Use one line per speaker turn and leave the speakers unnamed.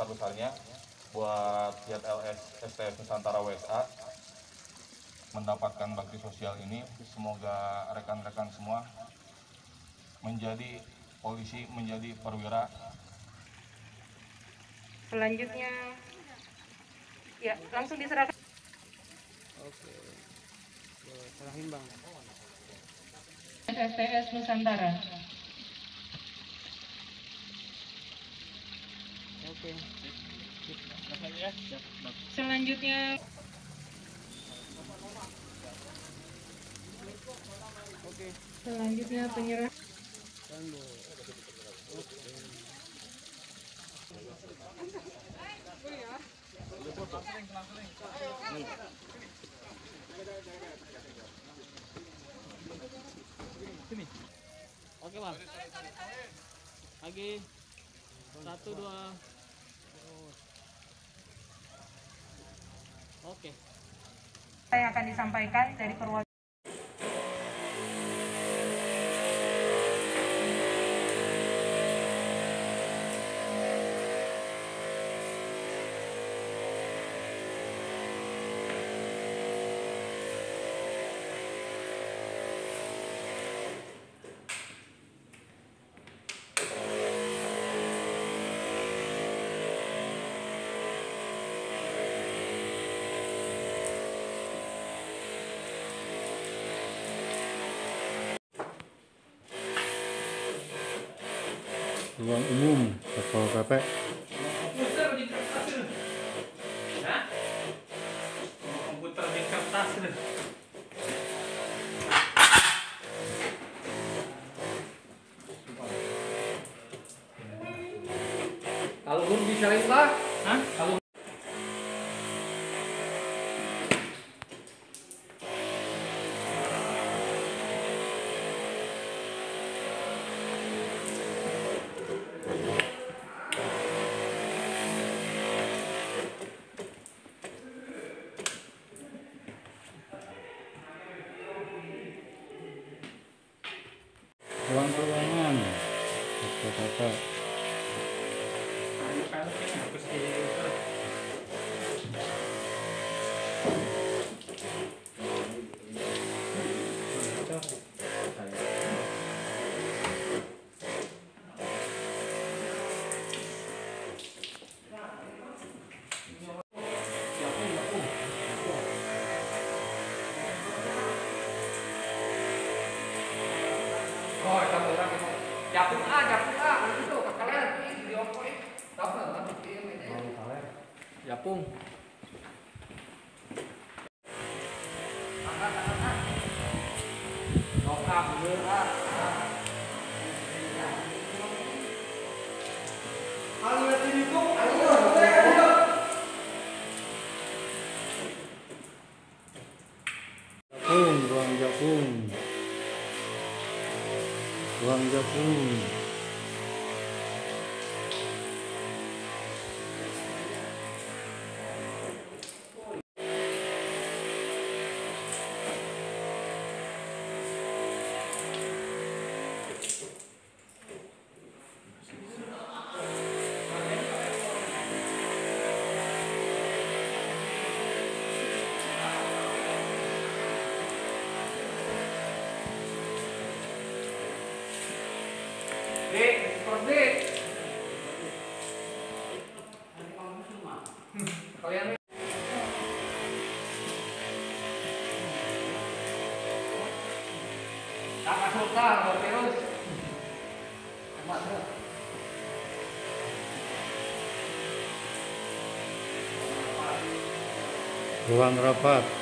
sebesar-besarnya buat Giat LS STF Nusantara WSA mendapatkan bakti sosial ini. Semoga rekan-rekan semua menjadi polisi, menjadi perwira.
Selanjutnya, ya langsung diserahkan.
Oke, serahin bang.
STS Nusantara.
Oke.
Selanjutnya.
Oke.
Selanjutnya penyerah.
Sini. Oke bang. Lagi 1, 2. Oke.
Yang akan disampaikan dari perwakilan.
Ruang umum Satpol PP.
Komputer di kertas. Kalau belum bisa lah. Hah? Kalau
Ruang-ruangan Satpol PP.
Japung nanti tuh kalian di okoin. Japung. Nokap dulu ah. Kalau lihat ini tuh, ayo.
Ruang Japung. Ruang Japung.
Kalian tak masuk dah, terus. Masuk.
Ruang rapat.